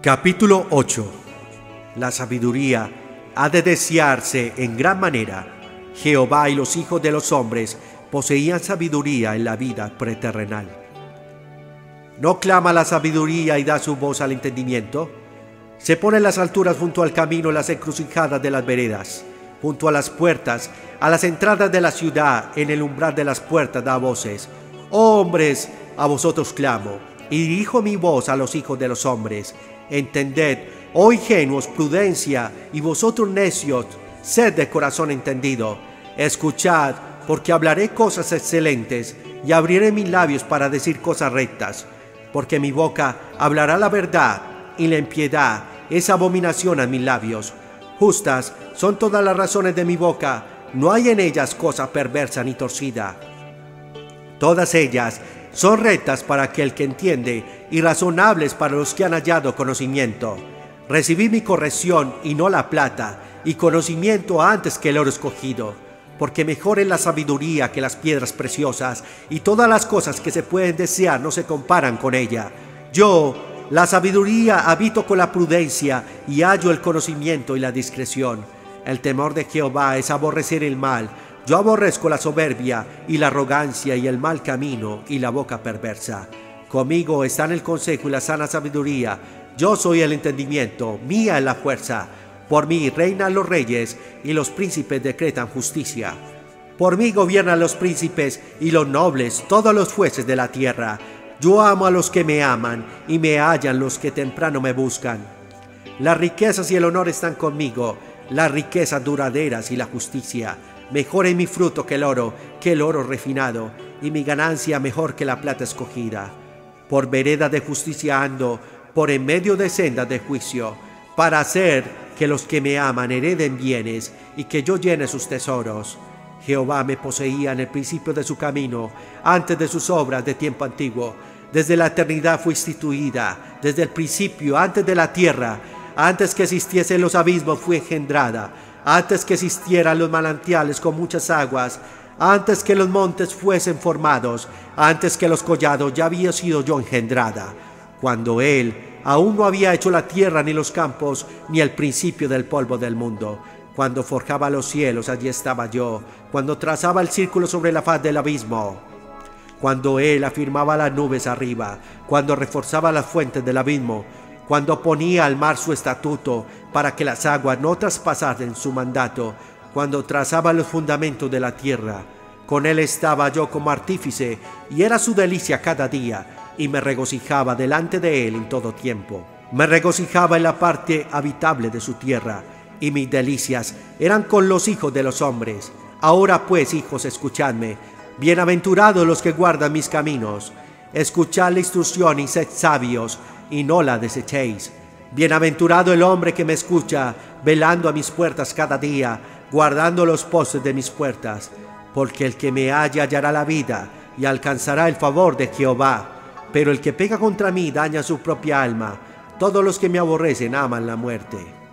Capítulo 8. La sabiduría ha de desearse en gran manera. Jehová y los hijos de los hombres poseían sabiduría en la vida preterrenal. ¿No clama la sabiduría y da su voz al entendimiento? Se pone en las alturas junto al camino, en las encrucijadas de las veredas, junto a las puertas, a las entradas de la ciudad, en el umbral de las puertas da voces. Oh hombres, a vosotros clamo, y dirijo mi voz a los hijos de los hombres. Entended, oh ingenuos, prudencia, y vosotros necios, sed de corazón entendido. Escuchad, porque hablaré cosas excelentes, y abriré mis labios para decir cosas rectas, porque mi boca hablará la verdad, y la impiedad es abominación a mis labios. Justas son todas las razones de mi boca, no hay en ellas cosa perversa ni torcida. Todas ellas son rectas para aquel que entiende y razonables para los que han hallado conocimiento. Recibí mi corrección y no la plata, y conocimiento antes que el oro escogido, porque mejor es la sabiduría que las piedras preciosas, y todas las cosas que se pueden desear no se comparan con ella. Yo, la sabiduría, habito con la prudencia, y hallo el conocimiento y la discreción. El temor de Jehová es aborrecer el mal. Yo aborrezco la soberbia y la arrogancia y el mal camino y la boca perversa. Conmigo están el consejo y la sana sabiduría. Yo soy el entendimiento, mía es la fuerza. Por mí reinan los reyes y los príncipes decretan justicia. Por mí gobiernan los príncipes y los nobles, todos los jueces de la tierra. Yo amo a los que me aman y me hallan los que temprano me buscan. Las riquezas y el honor están conmigo, las riquezas duraderas y la justicia. Mejor es mi fruto que el oro refinado, y mi ganancia mejor que la plata escogida. Por vereda de justicia ando, por en medio de sendas de juicio, para hacer que los que me aman hereden bienes, y que yo llene sus tesoros. Jehová me poseía en el principio de su camino, antes de sus obras de tiempo antiguo. Desde la eternidad fue instituida, desde el principio, antes de la tierra, antes que existiesen los abismos fue engendrada. Antes que existieran los manantiales con muchas aguas, antes que los montes fuesen formados, antes que los collados ya había sido yo engendrada. Cuando Él aún no había hecho la tierra ni los campos, ni el principio del polvo del mundo. Cuando forjaba los cielos, allí estaba yo. Cuando trazaba el círculo sobre la faz del abismo. Cuando Él afirmaba las nubes arriba. Cuando reforzaba las fuentes del abismo. Cuando ponía al mar su estatuto, para que las aguas no traspasasen su mandato, cuando trazaba los fundamentos de la tierra. Con Él estaba yo como artífice, y era su delicia cada día, y me regocijaba delante de Él en todo tiempo. Me regocijaba en la parte habitable de su tierra, y mis delicias eran con los hijos de los hombres. Ahora pues, hijos, escuchadme. Bienaventurados los que guardan mis caminos. Escuchad la instrucción y sed sabios, y no la desechéis. Bienaventurado el hombre que me escucha, velando a mis puertas cada día, guardando los postes de mis puertas, porque el que me halla hallará la vida y alcanzará el favor de Jehová. Pero el que peca contra mí daña su propia alma. Todos los que me aborrecen aman la muerte.